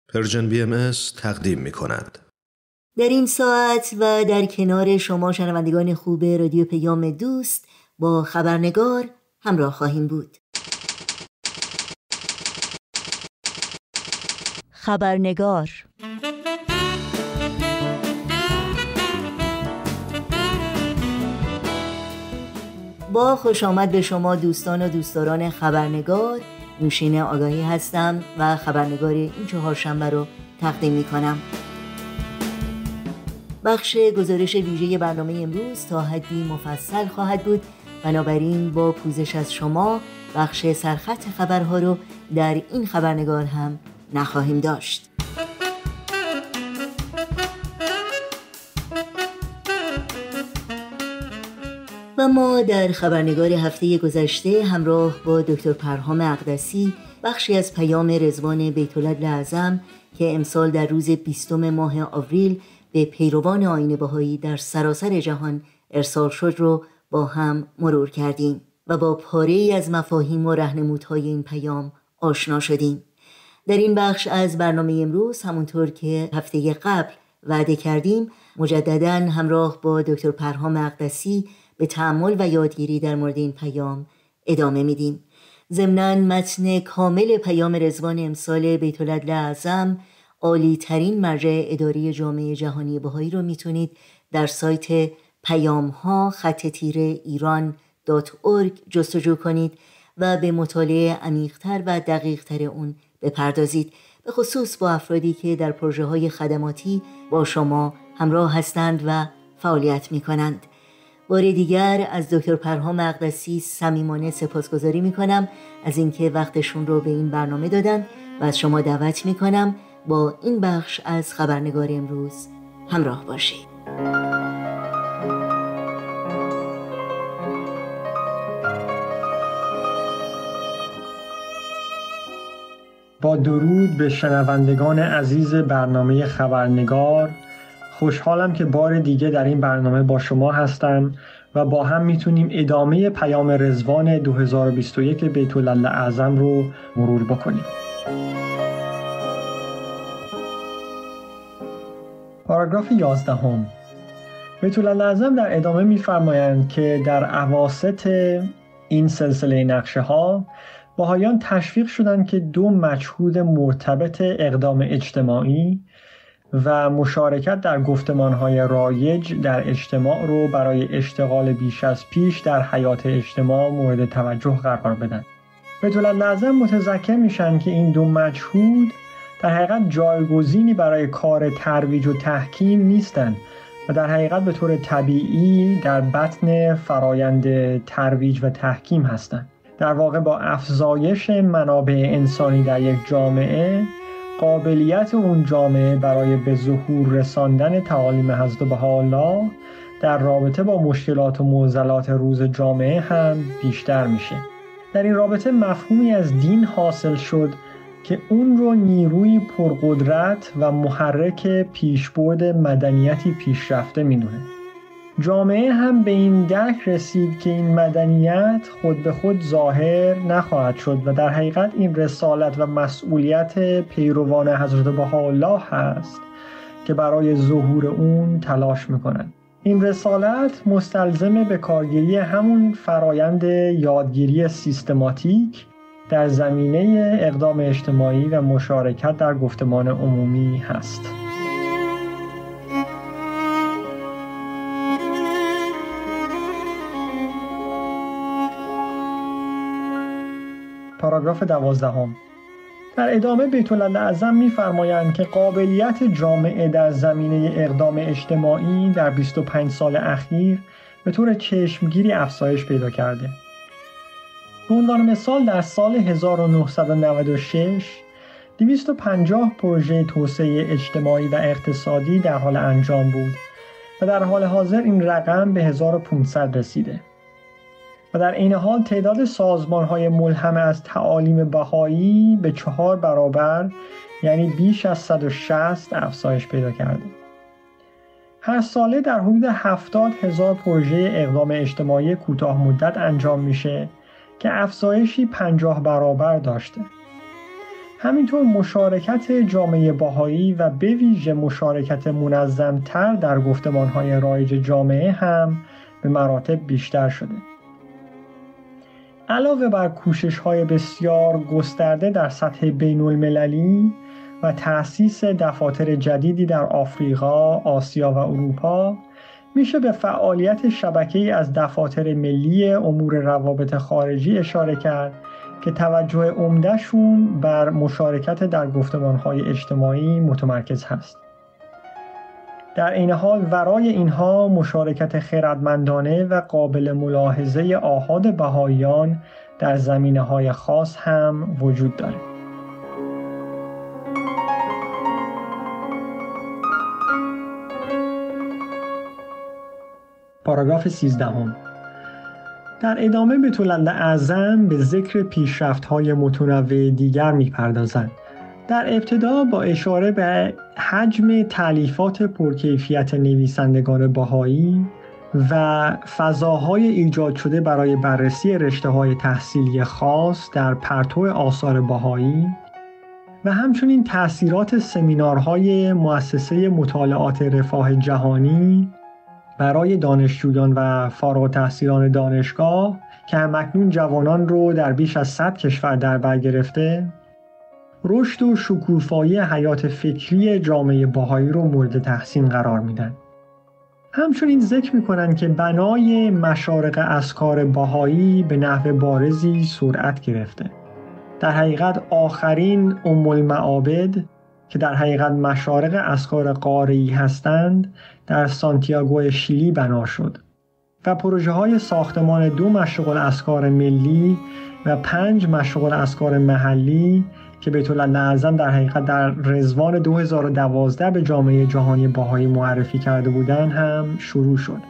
پرژن BMS تقدیم می کند. در این ساعت و در کنار شما شنوندگان خوب رادیو پیام دوست با خبرنگار همراه خواهیم بود. خبرنگار با خوش آمد به شما دوستان و دوستداران خبرنگار. نوشین آگاهی هستم و خبرنگار این چهارشنبه رو تقدیم می کنم. بخش گزارش ویژه برنامه امروز تا حدی مفصل خواهد بود، بنابراین با پوزش از شما بخش سرخط خبرها رو در این خبرنگار هم نخواهیم داشت. و ما در خبرنگار هفته گذشته همراه با دکتر پرهام اقدسی بخشی از پیام رضوان بیت‌العدل اعظم که امسال در روز 20 ماه آوریل به پیروان آیین بهایی در سراسر جهان ارسال شد رو با هم مرور کردیم و با پاره‌ای از مفاهیم و راهنمودهای این پیام آشنا شدیم. در این بخش از برنامه امروز همونطور که هفته قبل وعده کردیم مجدداً همراه با دکتر پرهام اقدسی به تأمل و یادگیری در مورد این پیام ادامه میدیم. ضمناً متن کامل پیام رضوان امسال بیت‌العدل اعظم، عالی ترین مرجع اداری جامعه جهانی بهایی رو میتونید در سایت پیام‌ها-ایران.org جستجو کنید و به مطالعه عمیق‌تر و دقیق‌تر اون بپردازید، به خصوص با افرادی که در پروژه‌های خدماتی با شما همراه هستند و فعالیت میکنند. بار دیگر از دکتر پرهام اقدسی صمیمانه سپاسگزاری میکنم از اینکه وقتشون رو به این برنامه دادن و از شما دعوت میکنم با این بخش از خبرنگار امروز همراه باشید. با درود به شنوندگان عزیز برنامه خبرنگار، خوشحالم که بار دیگه در این برنامه با شما هستم و با هم میتونیم ادامه پیام رضوان 2021 بیت‌العدل اعظم رو مرور بکنیم. پاراگراف 11. بیت‌العدل اعظم در ادامه می‌فرمایند که در اواسط این سلسله نقشه ها بهائیان تشویق شدند که دو مجهود مرتبط اقدام اجتماعی و مشارکت در گفتمان‌های رایج در اجتماع رو برای اشتغال بیش از پیش در حیات اجتماع مورد توجه قرار بدن. بیت‌العدل اعظم متذکر میشن که این دو مجهود در حقیقت جایگزینی برای کار ترویج و تحکیم نیستند و در حقیقت به طور طبیعی در بطن فرایند ترویج و تحکیم هستند. در واقع با افزایش منابع انسانی در یک جامعه، قابلیت اون جامعه برای به ظهور رساندن تعالیم حضرت بهاءالله در رابطه با مشکلات و معضلات روز جامعه هم بیشتر میشه. در این رابطه مفهومی از دین حاصل شد که اون رو نیروی پرقدرت و محرک پیشبرد مدنیتی پیشرفته میدونه. جامعه هم به این درک رسید که این مدنیت خود به خود ظاهر نخواهد شد و در حقیقت این رسالت و مسئولیت پیروان حضرت بهاءالله هست که برای ظهور اون تلاش میکنند. این رسالت مستلزم به کارگیری همون فرایند یادگیری سیستماتیک در زمینه اقدام اجتماعی و مشارکت در گفتمان عمومی هست. پاراگراف 12. در ادامه بیت‌العدل اعظم می‌فرمایند که قابلیت جامعه در زمینه اقدام اجتماعی در 25 سال اخیر به طور چشمگیری افزایش پیدا کرده. به عنوان مثال در سال 1996 250 پروژه توسعه اجتماعی و اقتصادی در حال انجام بود و در حال حاضر این رقم به 1500 رسیده. و در این حال تعداد سازمان‌های ملهم از تعالیم بهایی به 4 برابر یعنی بیش از 160 افزایش پیدا کرده. هر ساله در حدود 70,000 پروژه اقدام اجتماعی کوتاه مدت انجام میشه که افزایشی 50 برابر داشته. همینطور مشارکت جامعه بهایی و به ویژه مشارکت منظم‌تر در گفتمان‌های رایج جامعه هم به مراتب بیشتر شده. علاوه بر کوشش‌های بسیار گسترده در سطح بین‌المللی و تأسیس دفاتر جدیدی در آفریقا، آسیا و اروپا، میشه به فعالیت شبکه‌ای از دفاتر ملی امور روابط خارجی اشاره کرد که توجه عمده‌شون بر مشارکت در گفتمان‌های اجتماعی متمرکز هست. در این حال ورای اینها مشارکت خردمندانه و قابل ملاحظه آحاد بهائیان در زمینه‌های خاص هم وجود داره. پاراگراف 13. در ادامه بیت الاعظم به ذکر پیشرفت‌های متنوع دیگر می‌پردازند. در ابتدا با اشاره به حجم تألیفات پرکیفیت نویسندگان بهایی و فضاهای ایجاد شده برای بررسی رشته‌های تحصیلی خاص در پرتو آثار بهایی و همچنین تأثیرات سمینارهای مؤسسه مطالعات رفاه جهانی برای دانشجویان و فارغ التحصیلان دانشگاه که همکنون جوانان رو در بیش از 100 کشور در بر گرفته، رشد و شکوفایی حیات فکری جامعه بهایی رو مورد تحسین قرار میدن. همچنین ذکر میکنن که بنای مشارق اذکار بهایی به نحو بارزی سرعت گرفته. در حقیقت آخرین المعابد که در حقیقت مشارق اذکار قاره‌ای هستند در سانتیاگو شیلی بنا شد و پروژه های ساختمان 2 مشرق الاذکار ملی و 5 مشرق الاذکار محلی که بیت الاعظم در حقیقت در رضوان 2012 به جامعه جهانی بهایی معرفی کرده بودند هم شروع شد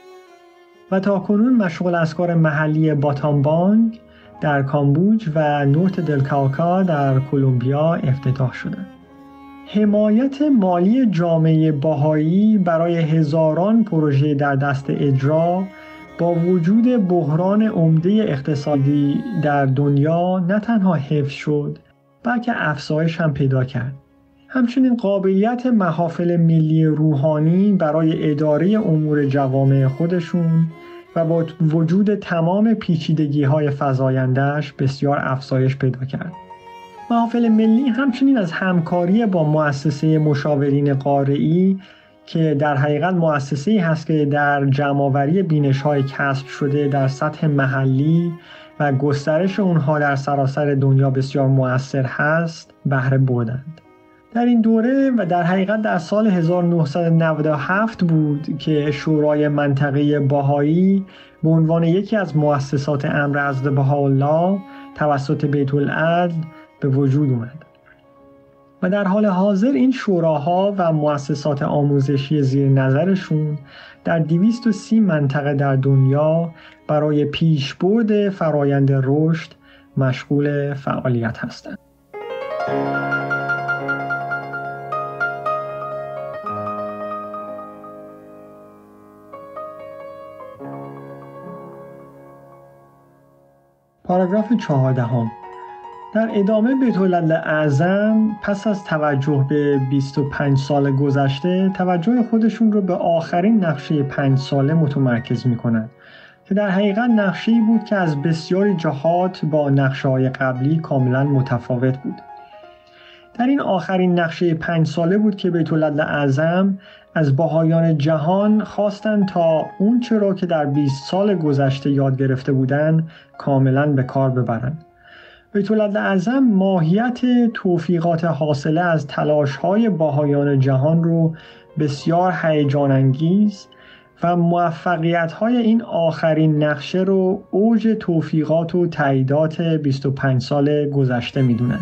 و تاکنون مشرق الاذکار محلی باتامبانگ در کامبوج و نورت دل کالکا در کلمبیا افتتاح شدند. حمایت مالی جامعه بهایی برای هزاران پروژه در دست اجرا با وجود بحران عمده اقتصادی در دنیا نه تنها حفظ شد بلکه افزایش هم پیدا کرد. همچنین قابلیت محافل ملی روحانی برای اداره امور جوامع خودشون و با وجود تمام پیچیدگی‌های فزاینده‌اش بسیار افزایش پیدا کرد. محافل ملی همچنین از همکاری با مؤسسه مشاورین قاره‌ای که در حقیقت مؤسسه‌ای هست که در جمع‌آوری بینش‌های کسب شده در سطح محلی و گسترش اونها در سراسر دنیا بسیار مؤثر هست بهره بردند. در این دوره و در حقیقت در سال 1997 بود که شورای منطقه بهایی به عنوان یکی از مؤسسات امر حضرت بهاءالله توسط بیت العدل به وجود اومد و در حال حاضر این شوراها و مؤسسات آموزشی زیر نظرشون در 230 منطقه در دنیا برای پیشبرد فرایند رشد مشغول فعالیت هستند. پاراگراف 14. در ادامه بیت الاعظم پس از توجه به 25 سال گذشته توجه خودشون رو به آخرین نقشه 5 ساله متمرکز می‌کنند که در حقیقت نقشه‌ای بود که از بسیاری جهات با نقشه‌های قبلی کاملا متفاوت بود. در این آخرین نقشه 5 ساله بود که بیت الاعظم از بهائیان جهان خواستند تا اون چرا که در 20 سال گذشته یاد گرفته بودند کاملا به کار ببرند. بیت الاعظم ماهیت توفیقات حاصله از تلاش‌های بهائیان جهان رو بسیار هیجان انگیز و موفقیت‌های این آخرین نقشه رو اوج توفیقات و تاییدات 25 سال گذشته می‌دونن.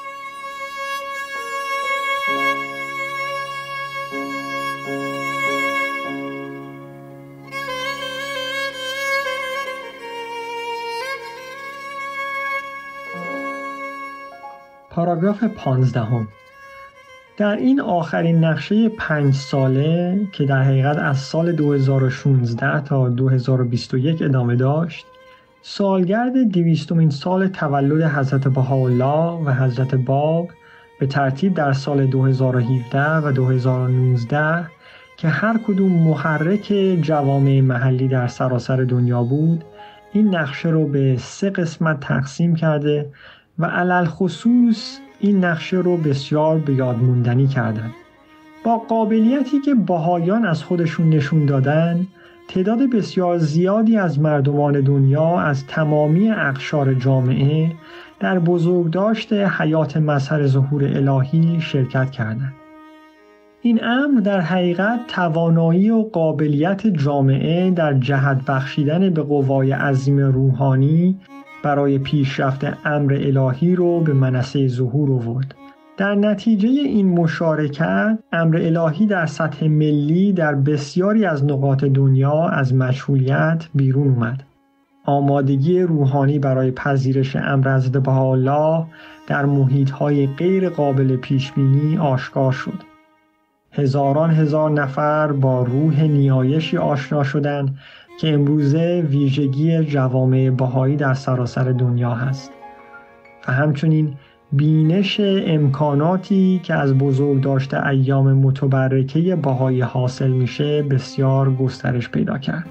پاراگراف 15. در این آخرین نقشه 5 ساله که در حقیقت از سال 2016 تا 2021 ادامه داشت سالگرد 200مین سال تولد حضرت بهاءالله و حضرت باب به ترتیب در سال 2017 و 2019 که هر کدوم محرک جوامع محلی در سراسر دنیا بود، این نقشه رو به 3 قسمت تقسیم کرده و علل خصوص این نقشه رو بسیار به یاد موندنی کردن. با قابلیتی که بهائیان از خودشون نشون دادن، تعداد بسیار زیادی از مردمان دنیا از تمامی اقشار جامعه در بزرگداشت حیات مظهر ظهور الهی شرکت کردند. این امر در حقیقت توانایی و قابلیت جامعه در جهت بخشیدن به قوای عظیم روحانی برای پیشرفت امر الهی رو به منصه ظهور آورد. در نتیجه این مشارکت، امر الهی در سطح ملی در بسیاری از نقاط دنیا از مجهولیت بیرون اومد. آمادگی روحانی برای پذیرش امر حضرت بهاءالله در محیط‌های غیر قابل پیش‌بینی آشکار شد. هزاران هزار نفر با روح نیایشی آشنا شدند که امروزه ویژگی جوامع بهایی در سراسر دنیا هست و همچنین بینش امکاناتی که از بزرگداشت ایام متبرکه بهایی حاصل میشه بسیار گسترش پیدا کرد.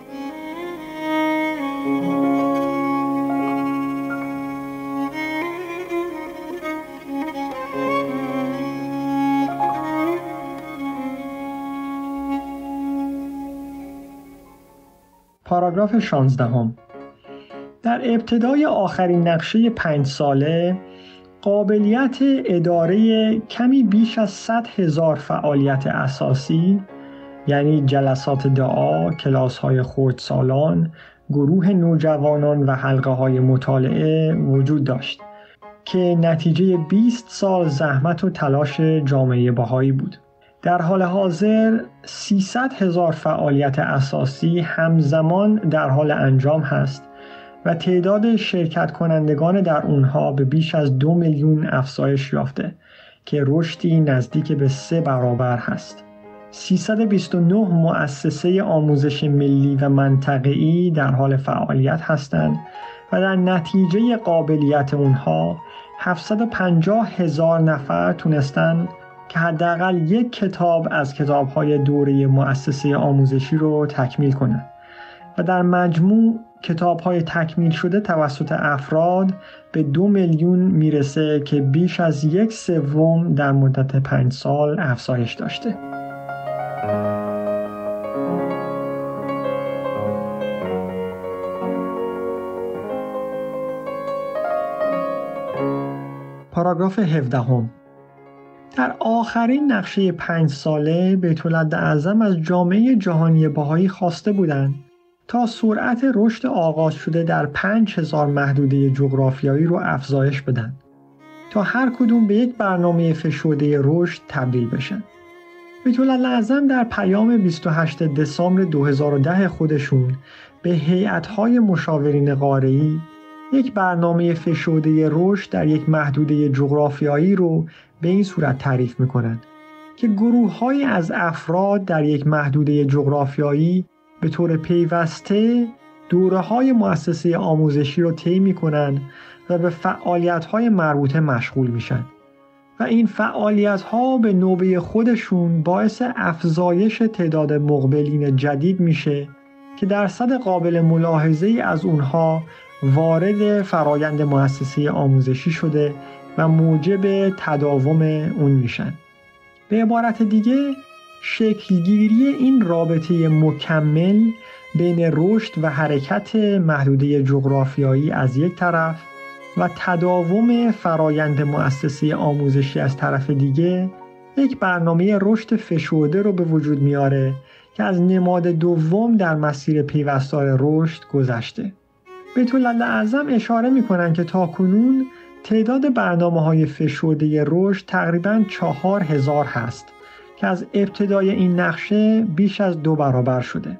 پاراگراف 16. در ابتدای آخرین نقشه 5 ساله قابلیت اداره کمی بیش از 100,000 فعالیت اساسی، یعنی جلسات دعا، کلاس‌های خردسالان، گروه نوجوانان و حلقه‌های مطالعه وجود داشت که نتیجه 20 سال زحمت و تلاش جامعه بهایی بود. در حال حاضر 300,000 فعالیت اساسی همزمان در حال انجام هست و تعداد شرکت کنندگان در اونها به بیش از 2 میلیون افزایش یافته که رشدی نزدیک به 3 برابر هست. 329 مؤسسه آموزش ملی و منطقه‌ای در حال فعالیت هستند و در نتیجه قابلیت اونها 750,000 نفر تونستن که حداقل یک کتاب از کتاب‌های دوره مؤسسه آموزشی رو تکمیل کنند و در مجموع کتاب‌های تکمیل شده توسط افراد به 2 میلیون میرسه که بیش از 1/3 در مدت 5 سال افزایش داشته. پاراگراف 17. در آخرین نقشه 5 ساله بیت‌الاعظم از جامعه جهانی بهایی خواسته بودند تا سرعت رشد آغاز شده در 5000 محدوده جغرافیایی رو افزایش بدن تا هر کدوم به یک برنامه فشرده رشد تبدیل بشن. بیت‌الاعظم در پیام 28 دسامبر 2010 خودشون به هیئت‌های مشاورین قاره‌ای یک برنامه فشرده رشد در یک محدوده جغرافیایی رو به این صورت تعریف می‌کنند که گروه‌هایی از افراد در یک محدوده جغرافیایی به طور پیوسته دوره‌های مؤسسه آموزشی رو طی می‌کنند و به فعالیت‌های مربوطه مشغول میشن و این فعالیت‌ها به نوبه خودشون باعث افزایش تعداد مقبلین جدید میشه که درصد قابل ملاحظه‌ای از اونها وارد فرایند مؤسسه آموزشی شده و موجب تداوم اون میشن. به عبارت دیگه شکلگیری این رابطه مکمل بین رشد و حرکت محدوده جغرافیایی از یک طرف و تداوم فرایند مؤسسه آموزشی از طرف دیگه یک برنامه رشد فشرده رو به وجود میاره که از نماد دوم در مسیر پیوستار رشد گذشته. بیت‌الاعظم اشاره میکنن که تاکنون تعداد برنامه‌های فشرده رشد تقریباً 4000 هست که از ابتدای این نقشه بیش از 2 برابر شده.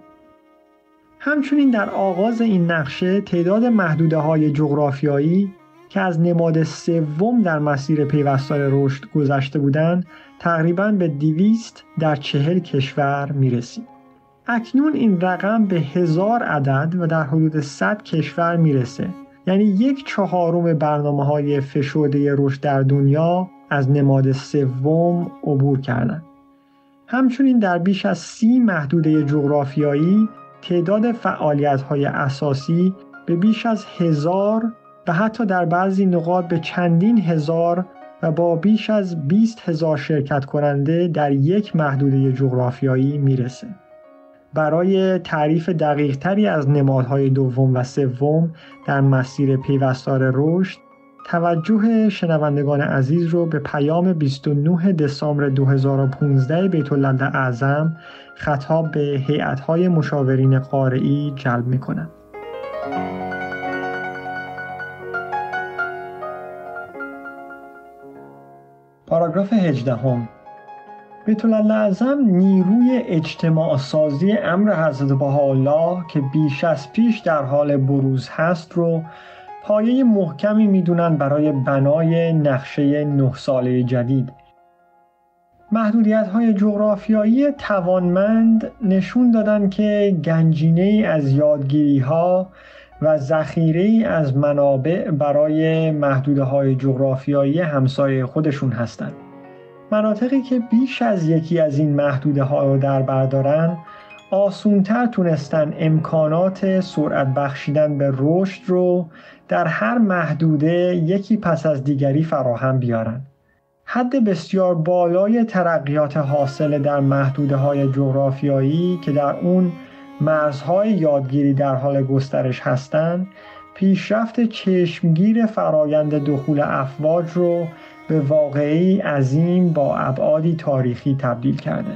همچنین در آغاز این نقشه تعداد محدوده‌های جغرافیایی که از نماد سوم در مسیر پیوستار رشد گذشته بودند تقریباً به 200 در 40 کشور میرسید. اکنون این رقم به 1000 عدد و در حدود 100 کشور میرسه. یعنی 1/4 برنامه‌های فشرده رشد در دنیا از نماد سوم عبور کردند. همچنین در بیش از 30 محدوده جغرافیایی تعداد فعالیت‌های اساسی به بیش از 1000 و حتی در بعضی نقاط به چندین هزار و با بیش از 20,000 شرکت کننده در یک محدوده جغرافیایی میرسه. برای تعریف دقیق تری از نمادهای دوم و سوم در مسیر پیوستار رشد، توجه شنوندگان عزیز رو به پیام 29 دسامبر 2015 بیت‌العدل اعظم خطاب به هیئت‌های مشاورین قاره‌ای جلب می‌کنم. پاراگراف 18. بیت‌العدل اعظم نیروی اجتماع سازی امر حضرت بهاءالله که بیش از پیش در حال بروز هست رو پایه محکمی میدونن برای بنای نقشه 9 ساله جدید. محدودیت‌های جغرافیایی توانمند نشون دادن که گنجینه‌ای از یادگیری‌ها و ذخیره‌ای از منابع برای محدوده‌های جغرافیایی همسایه خودشون هستند. مناطقی که بیش از یکی از این محدوده‌ها رو در بر دارن، آسون‌تر تونستن امکانات سرعت بخشیدن به رشد رو در هر محدوده یکی پس از دیگری فراهم بیارن. حد بسیار بالای ترقیات حاصل در محدوده‌های جغرافیایی که در اون مرزهای یادگیری در حال گسترش هستند، پیشرفت چشمگیر فرایند دخول افواج رو به واقعی عظیم با ابعادی تاریخی تبدیل کرده.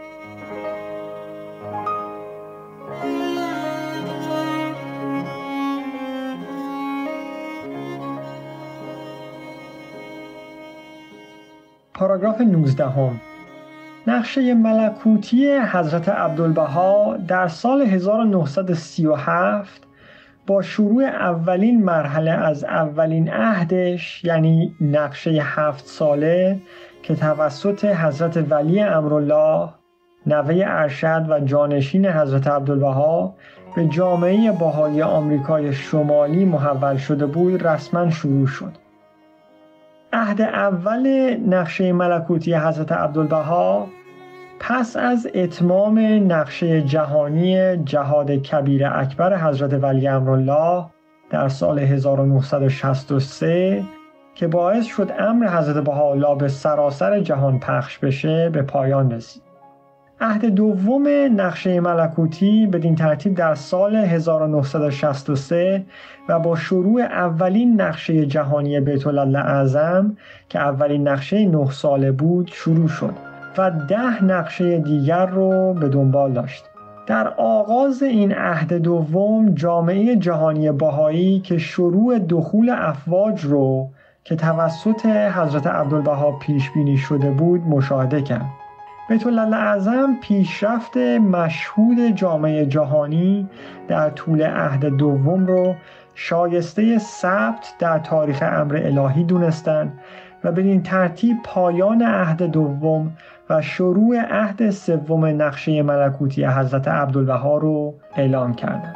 پاراگراف 19. نقشه ملکوتی حضرت عبدالبها در سال 1937 با شروع اولین مرحله از اولین عهدش، یعنی نقشه 7 ساله که توسط حضرت ولی امرالله نوه ارشد و جانشین حضرت عبدالبها به جامعه بهایی آمریکای شمالی محول شده بود، رسما شروع شد. عهد اول نقشه ملکوتی حضرت عبدالبها پس از اتمام نقشه جهانی جهاد کبیر اکبر حضرت ولی امرالله در سال 1963 که باعث شد امر حضرت بهاءالله به سراسر جهان پخش بشه به پایان رسید. عهد دوم نقشه ملکوتی بدین ترتیب در سال 1963 و با شروع اولین نقشه جهانی بیت‌العدل اعظم که اولین نقشه 9 ساله بود شروع شد و 10 نقشه دیگر رو به دنبال داشت. در آغاز این عهد دوم جامعه جهانی بهایی که شروع دخول افواج رو که توسط حضرت عبدالبها پیش بینی شده بود مشاهده کرد. بیت‌العدل اعظم پیشرفت مشهود جامعه جهانی در طول عهد دوم رو شایسته ثبت در تاریخ امر الهی دونستند و بدین ترتیب پایان عهد دوم و شروع عهد سوم نقشه ملکوتی حضرت عبدالبها رو اعلام کردند.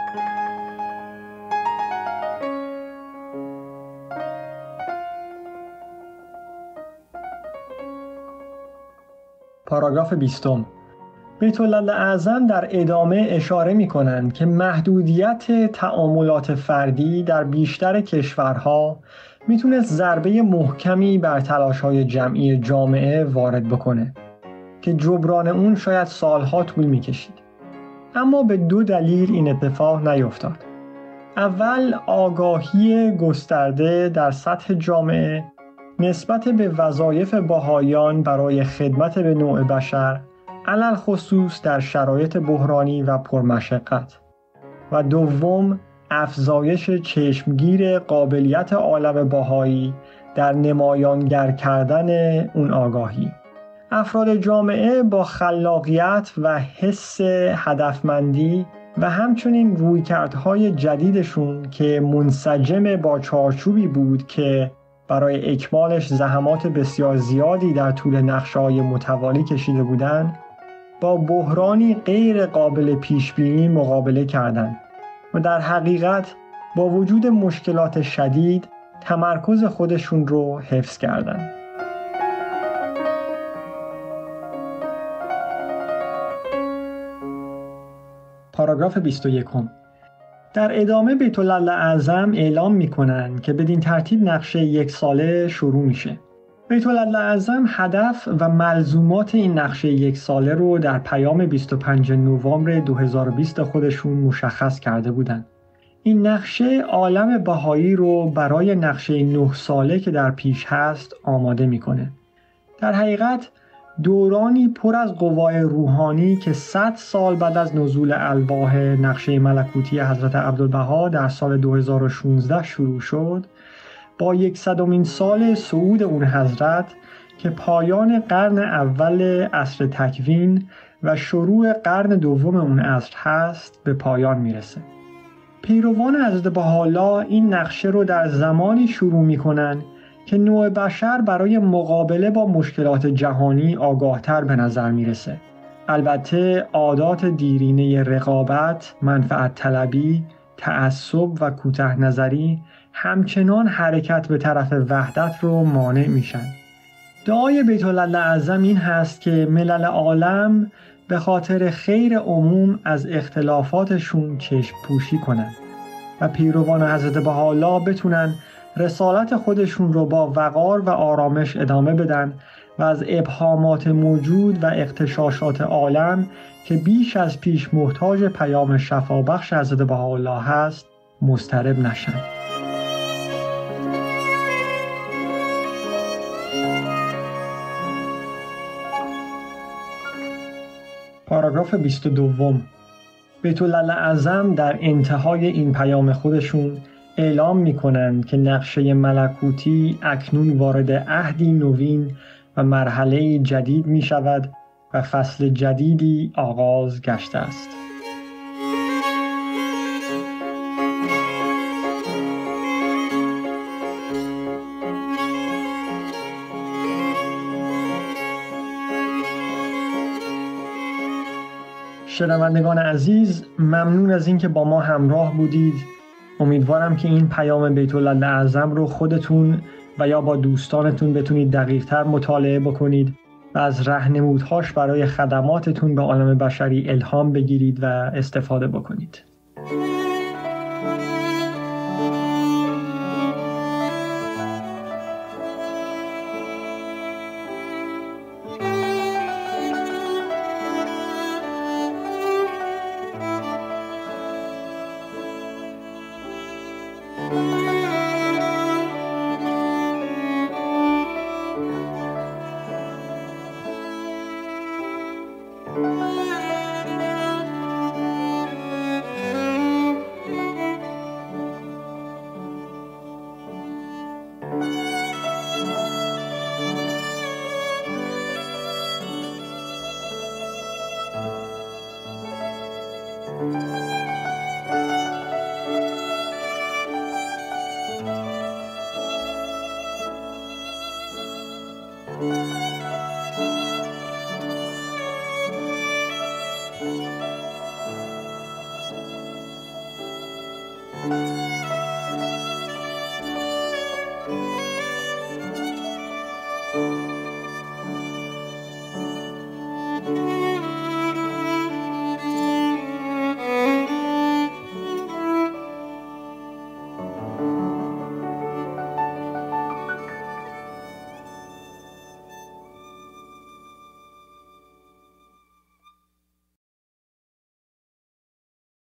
پاراگراف 20. بیت‌العدل اعظم در ادامه اشاره می‌کنند که محدودیت تعاملات فردی در بیشتر کشورها میتونست ضربه محکمی بر تلاش‌های جمعی جامعه وارد بکنه که جبران اون شاید سالها طول می‌کشید. اما به 2 دلیل این اتفاق نیفتاد. اول، آگاهی گسترده در سطح جامعه نسبت به وظایف بهائیان برای خدمت به نوع بشر، علل خصوص در شرایط بحرانی و پرمشقت. و دوم، افزایش چشمگیر قابلیت عالم بهایی در نمایانگر کردن اون آگاهی. افراد جامعه با خلاقیت و حس هدفمندی و همچنین رویکردهای جدیدشون که منسجم با چارچوبی بود که برای اکمالش زحمات بسیار زیادی در طول نقشه‌های متوالی کشیده بودند، با بحرانی غیر قابل پیش بینی مقابله کردند و در حقیقت با وجود مشکلات شدید تمرکز خودشون رو حفظ کردند. پاراگراف 21. در ادامه بیت الاعظم اعلام می‌کنند که بدین ترتیب نقشه 1 ساله شروع میشه. بیت الاعظم هدف و ملزومات این نقشه 1 ساله رو در پیام 25 نوامبر 2020 خودشون مشخص کرده بودند. این نقشه عالم بهایی رو برای نقشه 9 ساله که در پیش هست آماده میکنه. در حقیقت دورانی پر از قوای روحانی که 100 سال بعد از نزول الواح نقشه ملکوتی حضرت عبدالبها در سال 2016 شروع شد، با 100مین سال صعود اون حضرت که پایان قرن اول عصر تکوین و شروع قرن دوم اون عصر هست به پایان میرسه. پیروان حضرت بهاءالله این نقشه رو در زمانی شروع میکنن که نوع بشر برای مقابله با مشکلات جهانی آگاهتر به نظر میرسه. البته عادات دیرینه رقابت، منفعت طلبی، تعصب و کوته نظری همچنان حرکت به طرف وحدت رو مانع میشن. دعای بیت الاعظم این هست که ملل عالم به خاطر خیر عموم از اختلافاتشون چشم پوشی کنن و پیروان حضرت بهاءالله بتونن رسالت خودشون رو با وقار و آرامش ادامه بدن و از ابهامات موجود و اغتشاشات عالم که بیش از پیش محتاج پیام شفابخش حضرت بهاءالله هست مضطرب نشن. پاراگراف 22. بیت الاعظم در انتهای این پیام خودشون اعلام می‌کنند که نقشه ملکوتی اکنون وارد عهدی نوین و مرحله جدید می‌شود و فصل جدیدی آغاز گشته است. شنوندگان عزیز، ممنون از اینکه با ما همراه بودید. امیدوارم که این پیام بیت الاعظم رو خودتون و یا با دوستانتون بتونید دقیق‌تر مطالعه بکنید و از راهنمودهاش برای خدماتتون به عالم بشری الهام بگیرید و استفاده بکنید.